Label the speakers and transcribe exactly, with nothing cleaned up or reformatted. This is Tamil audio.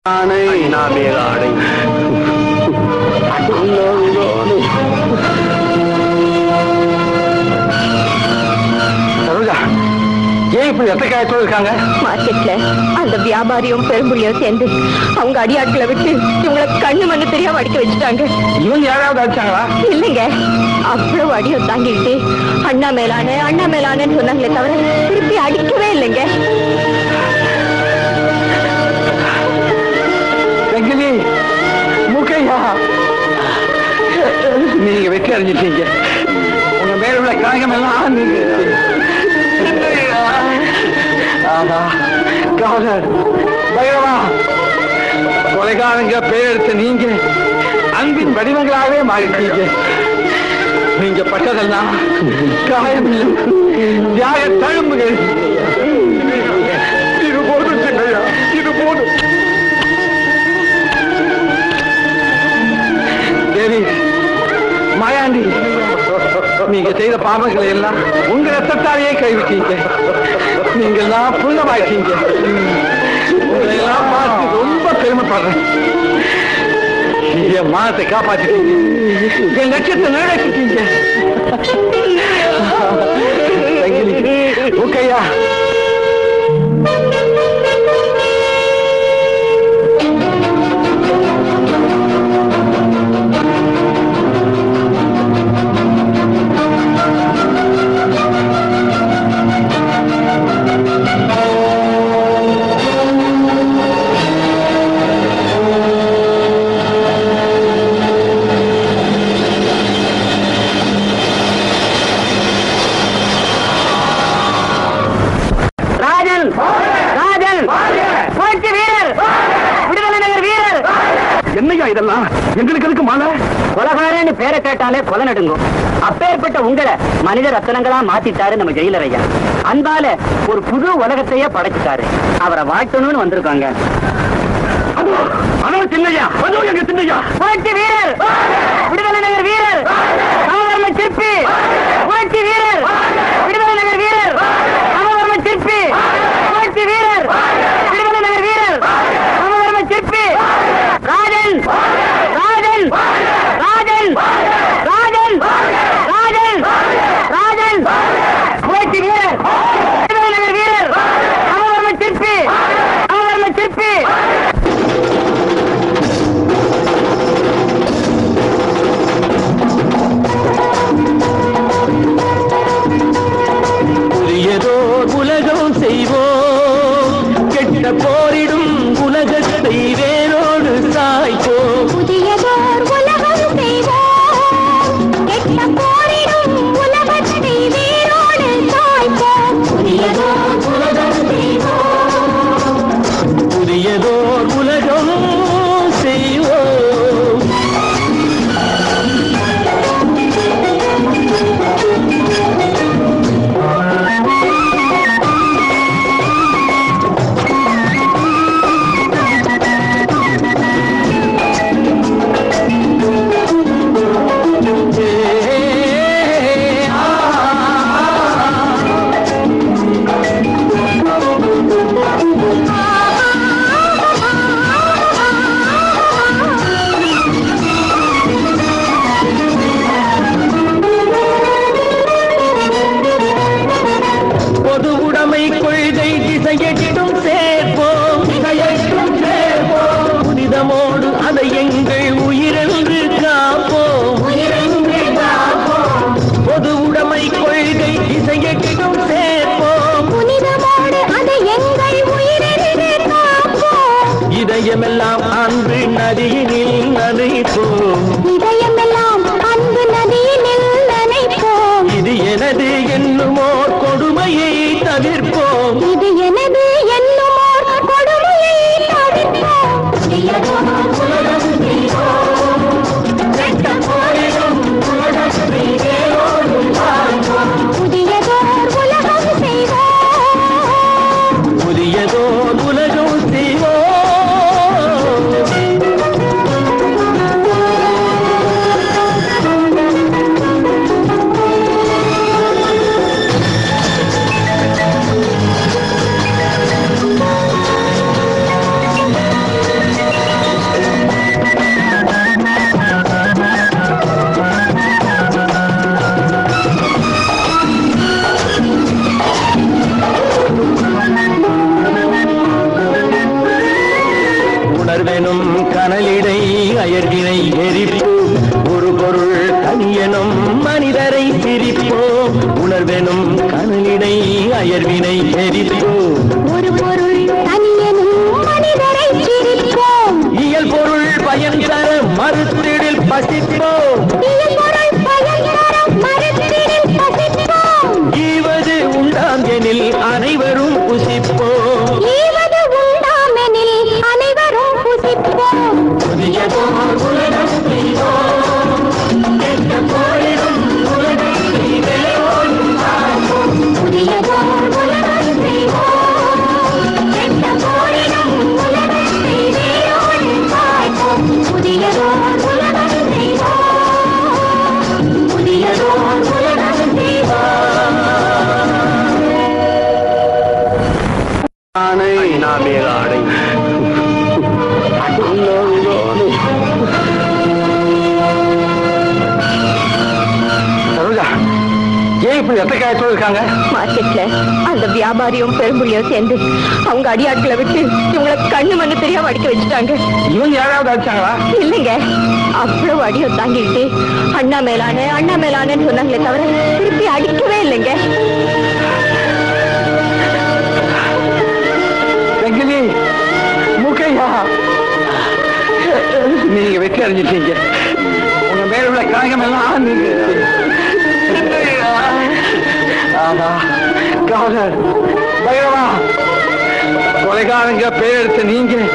Speaker 1: மார்க்கெட்ல அந்த வியாபாரியும் பெரும்புள்ளியும் சேர்ந்து அவங்க அடியாட்களை விட்டு இவங்களை கண்ணு மண்ணு தெரியாம அடிக்க வச்சுட்டாங்க.
Speaker 2: இவங்க யாராவது அடிச்சாங்களா?
Speaker 1: இல்லைங்க, அவ்வளவு அடியும் தாங்கிட்டு அண்ணா மேலான அண்ணா மேலானன்னு சொன்னாங்களே தவிர திருப்பி அடிக்கவே இல்லைங்க.
Speaker 2: மூக்கையா, நீங்க வெற்றி அடைஞ்சிட்டீங்க. உங்க மேல உள்ள கழகம் எல்லாம் பைரவா, கொலைகாரங்க பேரெடுத்த நீங்க அன்பின் வடிவங்களாகவே மாறிட்டீங்க. நீங்க பட்டதெல்லாம் காயம் தியாக தழும்புகள். இது போதும் சின்னையா, இது போதும். தேவி, மாயாண்டி, நீங்க செய்த பாவங்களை எல்லாம் உங்க ரத்தத்தாலேயே கைவிட்டீங்க. நீங்க எல்லாம் புண்ணமாயிட்டீங்க. உங்களை எல்லாம் பார்த்து ரொம்ப பெருமைப்படுறேன். என் மானத்தை காப்பாற்றிட்டீங்க, என் லட்சத்தை நிறைவேற்றிட்டீங்க. ஓகேயா, என்னையா இதெல்லாம்? எங்களுக்கு எதுக்கு மாலை?
Speaker 3: கொலகாரன்னு பேரை கேட்டாலே கொலை நடுங்கும். அப்பேற்பட்ட உங்களை மனித ரத்தனங்களா மாத்திட்டாரு நம்ம ஜெயிலர் ஐயா. அன்பால ஒரு புது உலகத்தையே படைச்சிட்டாரு. அவரை வாழ்த்தணும்னு வந்திருக்காங்க.
Speaker 2: அதோ சின்னையா, அதோ எங்க சின்னையா,
Speaker 3: புரட்சி வீரர், விடுதலை நகர் வீரர், சமதர்ம சிற்பி, புரட்சி வீரர், விடுதலை நகர் வீரர், சமதர்ம சிற்பி, புரட்சி வீரர், விடுதலை நகர் வீரர், சமதர்ம சிற்பி, ராஜன் ராஜன் ராஜன் ராஜன் ராஜன் ராஜன் புரட்சி வீரர், விடுதலை நகர் வீரர், சமதர்ம சிற்பி, சமதர்ம சிற்பி.
Speaker 4: புதியதோர் உலகம் செய்வோம், கெட்ட போரிடும் உலகத்தை வேரோடு சாய்ப்போம்.
Speaker 1: புதியதோர் உலகம் செய்வோம், கெட்ட போரிடும் உலகத்தை வேரோடு சாய்ப்போம். புதியதோர் உலகம் செய்வோம்,
Speaker 4: புதியதோர் உலகம் செய்வோம். பொது உடைமை கொள்கை திசையெட்டும் சேர்ப்போம், திசையெட்டும் சேர்ப்போம். புனிதமோடு அதை எங்கள் உயிரென்று காப்போம், உயிரென்று காப்போம். பொது உடைமை கொள்கை திசையெட்டும் சேர்ப்போம்,
Speaker 1: புனிதமோடு அதை எங்கள் உயிரென்று காப்போம்.
Speaker 4: இதயமெல்லாம் அன்பு நதியினில் நனைப்போம்,
Speaker 1: இதயமெல்லாம் அன்பு நதியினில் நனைப்போம்.
Speaker 4: இது எனது என்னுமோர் கொடுமையை தவிர்ப்போம்,
Speaker 1: இது எனது என்னுமோர் கொடுமையை தவிர்ப்போம். புதியதோர் உலகம் செய்வோம், கெட்ட போரிடும் உலகத்தை வேரோடு சாய்ப்போம். புதியதோர் உலகம் செய்வோம்,
Speaker 4: புதியதோர் உலகம் செய்வோம். உணர்வெனும் கனலிடை அயர்வினை எரிப்போம் ஒரு பொருள் தனியனும் மனிதரை சிரிப்போம் உணர்வெனும் கனலிடை அயர்வினை எரிப்போம்
Speaker 1: ஒரு பொருள் தனியனும் மனிதரை சிரிப்போம்
Speaker 4: இயல் பொருள் பயன் தர மறுத்திடில் பசிப்போம்
Speaker 1: இயல் பொருள் பயன் தர மறுத்திடில் பசிப்போம்
Speaker 4: ஈவது உண்டாம் எனில் அனைவரும் புசிப்போம்
Speaker 1: ஈவது உண்டாம் எனில் அனைவரும் புசிப்போம்
Speaker 4: புதியதோர் உலகம் செய்வோம் எந்த போரிலும் உலகை வெல்வோம் பார்ப்போம்
Speaker 1: புதியதோர் உலகம் செய்வோம் எந்த போரிலும் உலகை வெல்வோம் பார்ப்போம் புதியதோர் உலகம் செய்வோம் புதியதோர் உலகம் செய்வோம்
Speaker 2: ஆணை நாமேலாடை சரோஜா ஏன் இப்படி எத்த காயத்தோடு இருக்காங்க
Speaker 1: மார்க்கெட்ல அந்த வியாபாரியும் பெரும்புள்ளியும் சேர்ந்து அவங்க அடியாட்களை விட்டு இவங்களை கண்ணு மண்ணு தெரியாம அடிக்க வச்சுட்டாங்க.
Speaker 2: இவங்க யாராவது அடிச்சாங்களா?
Speaker 1: இல்லைங்க, அவ்வளவு அடியும் தாங்கிட்டு அண்ணா மேலான அண்ணா மேலானன்னு சொன்னாங்களே தவிர திருப்பி அடிக்கவே இல்லைங்க.
Speaker 2: வெங்கலி மூக்கையா நீங்க வெற்றி அடைஞ்சிட்டீங்க. உங்க மேல உள்ள காயம் எல்லாம் நீங்க காதல் பைரவா கொலைகாரங்க பேர் எடுத்த நீங்க